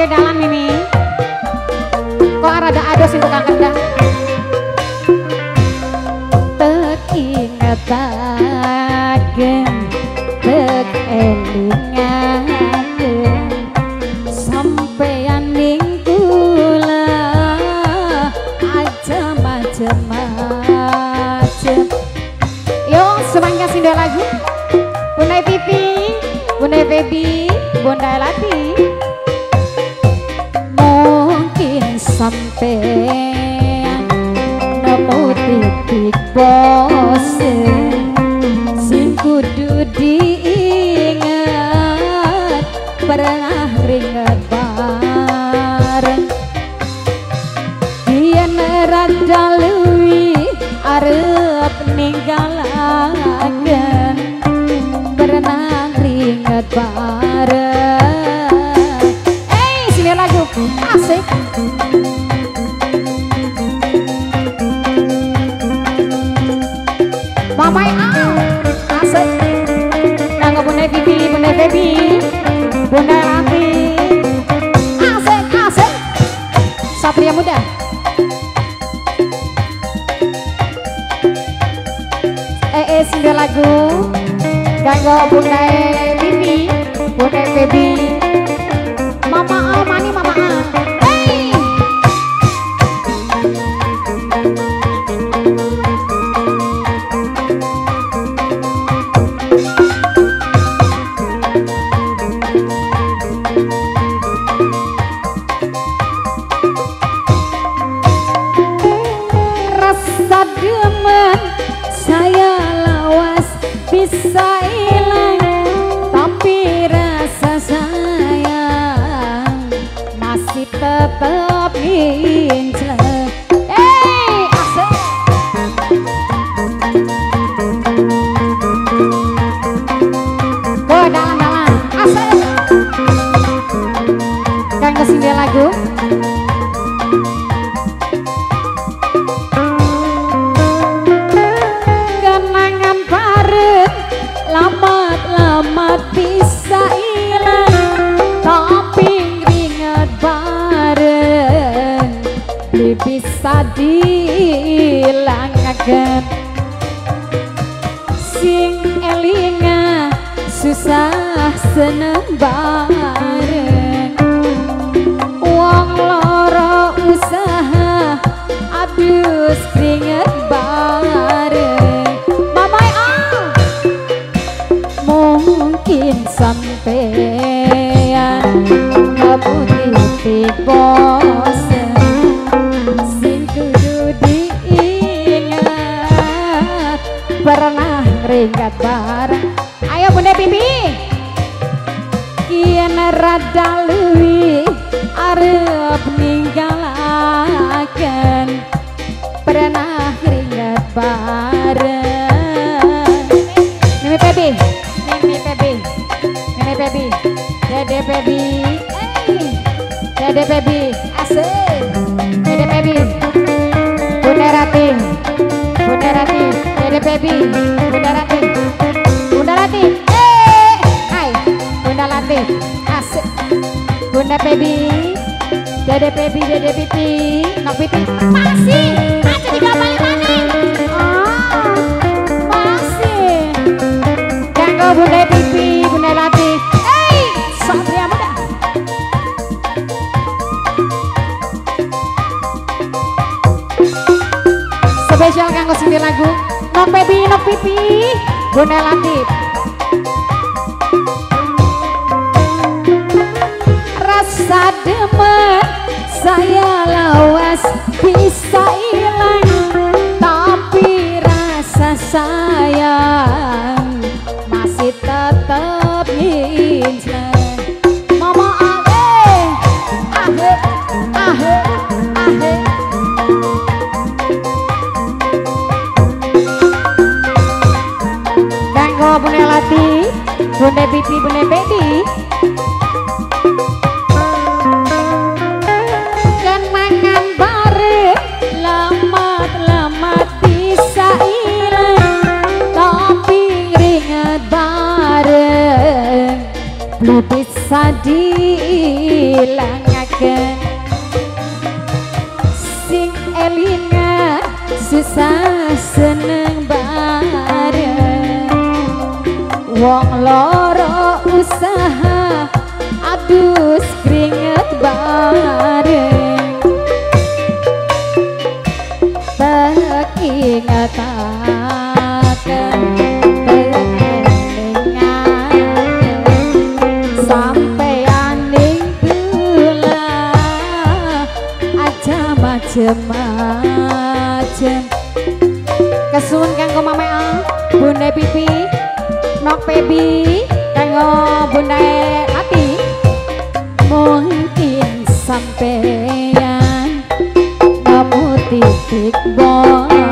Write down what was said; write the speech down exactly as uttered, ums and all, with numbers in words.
Ide dalam ini. Kok rada ados itu Kang Kendah. Tekingetaken tek elingaken sampeyan ning kula aja macem-macem. Yo semangga sinda lagu Bunda Pipi, Bunda Baby, Bunda Lati. Mungkin sampeyan nemu titik bosen sing kudu diingat pernah ringet bareng yen rada luwih arep ninggalaken pernah ringet bareng. Eh sini lagu asik. Mamai ah, asik. Kanggo Bunda Pipi, Bunda Baby, Bunda Rati. Asik, asik. Satria Muda. Eh, eh, sini lagu. Kanggo Bunda Pipi, Bunda Baby. Mama ah, mani mama ah. Hey. Saya lawas bisa hilang, tapi rasa sayang masih tetap ngincleng. Hey, asik. Go dalam-dalam, asik. Kan kesini lagu. Lamat-lamat bisa hilang, tapi ringet bareng bisa dihilangaken. Sing elinga susah seneng bareng, wong loro usaha adus keringet bareng. Mamai ah mungkin sampeyan ngebuti bosen sing kudu diingat pernah ringkat bareng. Ayo Bunda Pipi kian rada luwih arep ninggalaken pernah ringkat bareng. Mimi Baby, Mimi Baby, Mimi Baby, Dede Baby, hey, Dede Baby, asik, Dede Baby, Bunda Rati, Bunda Rati, Dede Baby, Bunda Rati, Bunda Rati, eh, hai, Bunda Rati, asik, Bunda Baby, Dede Baby, Dede Pipi, Nok Pipi, masih, aja digabali mana? Ah, masih. Bunda Pipi, Bunda Lati, hey, Satria Muda. Spesial kanggo sini lagu, Nok Baby, Nok Pipi, Bunda Lati. Rasa demen saya lawas bisa hilang, tapi rasa sayang masih tetap ngincleng. Mama ahe, ahe, ahe, ahe. Kanggo Bunda Lati, Bunda Pipi, Bunda Baby. Kenangan bareng, lamat-lamat bisa hilang, tapi ringet bareng belum bisa dihilang. ngerteken sing elingan susah seneng bareng wong loro usaha adus keringet bareng tak ingataken macem-macem kesun kanggo Mame A, Bunda Pipi, Nok Pebi, kanggo Bunda Ati. Mungkin sampeyan namu titik bol